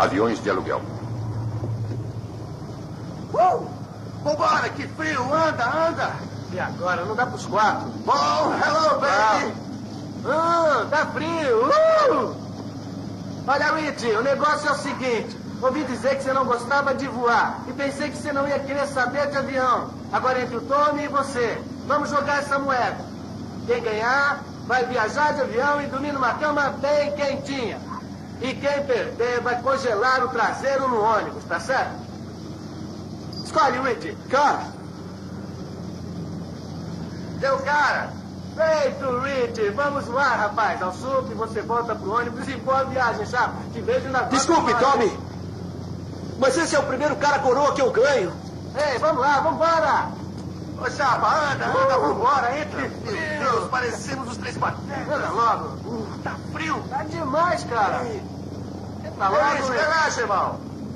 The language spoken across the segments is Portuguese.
Aviões de aluguel. Vambora, que frio. Anda, anda. E agora? Não dá pros 4. Bom, hello, baby. Tá frio. Olha, Richie, o negócio é o seguinte. Ouvi dizer que você não gostava de voar. E pensei que você não ia querer saber de avião. Agora entre o Tommy e você. Vamos jogar essa moeda. Quem ganhar vai viajar de avião e dormir numa cama bem quentinha. E quem perder vai congelar o traseiro no ônibus, tá certo? Escolhe, Richie. Cara. Teu cara. Feito, Richie. Vamos voar, rapaz. Ao sul que você volta pro ônibus e boa viagem, chapa. Te vejo na... Desculpe, Tommy. Mas esse é o primeiro cara coroa que eu ganho. Ei, vamos lá, vambora. Ô, chapa, anda, vambora. Entre. Meu Deus, parecemos os 3 patetas. Anda logo. Tá frio. Tá demais, cara. Entra logo, Richie. Relaxa, irmão.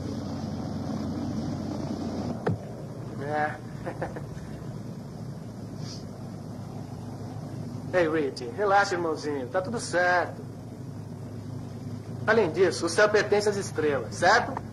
Ei, Richie, relaxa, irmãozinho. Tá tudo certo. Além disso, o céu pertence às estrelas, certo?